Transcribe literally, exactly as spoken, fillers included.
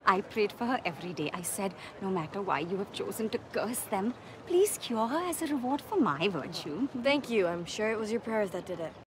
I prayed for her every day. I said, no matter why you have chosen to curse them, please cure her as a reward for my virtue. Thank you. I'm sure it was your prayers that did it.